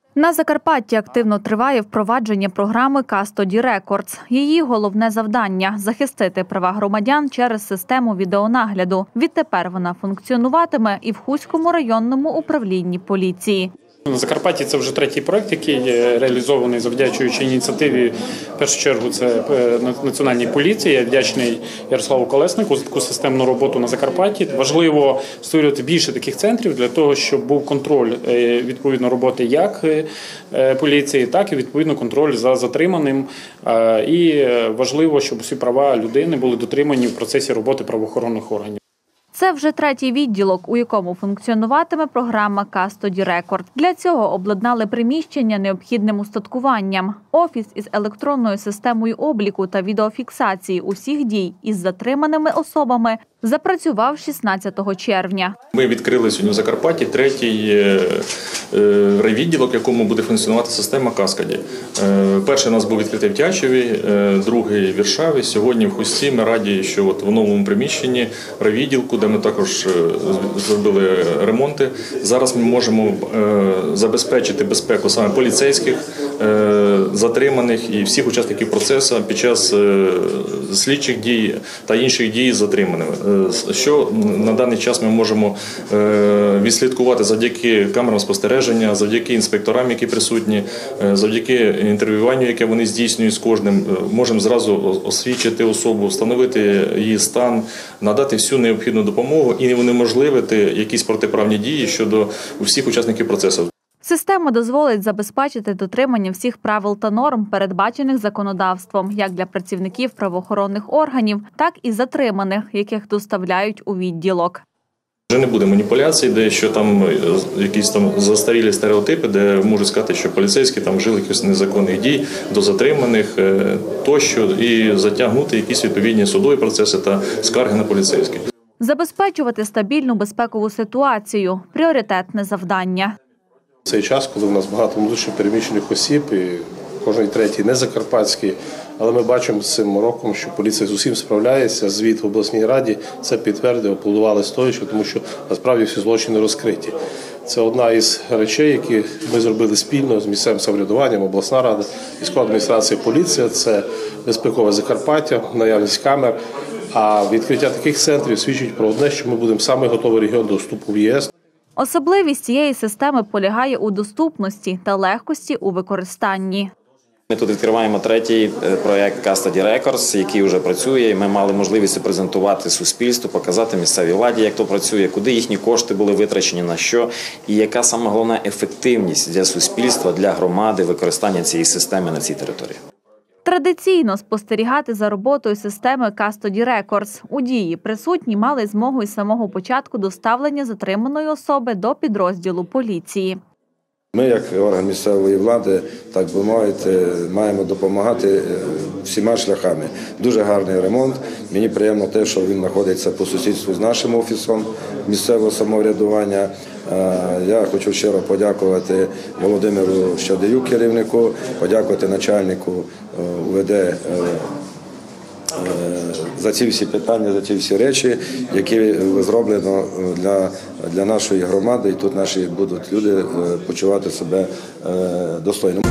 На Закарпатті активно триває впровадження програми Custody Records. Її головне завдання – захистити права громадян через систему відеонагляду. Відтепер вона функціонуватиме і в Хуському районному управлінні поліції. На Закарпатті це вже третій проєкт, який реалізований завдячуючи ініціативі, в першу чергу, це Національній поліції. Я вдячний Ярославу Колеснику за таку системну роботу на Закарпатті. Важливо створювати більше таких центрів для того, щоб був контроль відповідно роботи як поліції, так і відповідно контроль за затриманим. І важливо, щоб усі права людини були дотримані в процесі роботи правоохоронних органів. Це вже третій відділок, у якому функціонуватиме програма Custody Record. Для цього обладнали приміщення необхідним устаткуванням. Офіс із електронною системою обліку та відеофіксації усіх дій із затриманими особами запрацював 16 червня. Ми відкрили сьогодні в Закарпатті третій райвідділок, в якому буде функціонувати система Custody. Перший у нас був відкритий в Тячеві, другий в Віршаві. Сьогодні в Хустці ми раді, що в новому приміщенні райвідділку, де ми також зробили ремонти. Зараз ми можемо забезпечити безпеку саме поліцейських, затриманих і всіх учасників процесу під час слідчих дій та інших дій з затриманими. Що на даний час ми можемо відслідкувати завдяки камерам спостереження, завдяки інспекторам, які присутні, завдяки інтерв'юванню, яке вони здійснюють з кожним. Можемо зразу освідчити особу, встановити її стан, надати всю необхідну допомогу і унеможливити якісь протиправні дії щодо усіх учасників процесу. Система дозволить забезпечити дотримання всіх правил та норм, передбачених законодавством, як для працівників правоохоронних органів, так і затриманих, яких доставляють у відділок. Вже не буде маніпуляцій, де що там якісь там застарілі стереотипи, де можуть сказати, що поліцейські там вжили якихось незаконних дій до затриманих тощо і затягнути якісь відповідні судові процеси та скарги на поліцейських. Забезпечувати стабільну безпекову ситуацію – пріоритетне завдання. В цей час, коли в нас багато внутрішньо переміщених осіб, і кожен третій не закарпатський, але ми бачимо з цим роком, що поліція з усім справляється. Звіт в обласній раді це підтвердив, аплодували стоячи, тому що насправді всі злочини розкриті. Це одна із речей, які ми зробили спільно з місцевим самоврядуванням, обласна рада, військова адміністрація, поліція. Це безпекове Закарпаття, наявність камер. А відкриття таких центрів свідчить про одне, що ми будемо саме готовий регіон до вступу в ЄС. Особливість цієї системи полягає у доступності та легкості у використанні. Ми тут відкриваємо третій проєкт Custody Records, який вже працює. Ми мали можливість презентувати суспільству, показати місцевій владі, як то працює, куди їхні кошти були витрачені, на що, і яка саме головна ефективність для суспільства, для громади використання цієї системи на цій території. Традиційно спостерігати за роботою системи Custody Records. У дії присутні мали змогу із самого початку доставлення затриманої особи до підрозділу поліції. Ми, як орган місцевої влади, так би мовити, маємо допомагати всіма шляхами. Дуже гарний ремонт. Мені приємно те, що він знаходиться по сусідству з нашим офісом місцевого самоврядування. Я хочу щиро подякувати Володимиру Щадею, керівнику, подякувати начальнику УВД за ці всі питання, за ці всі речі, які зроблено для нашої громади, і тут наші будуть люди почувати себе достойно.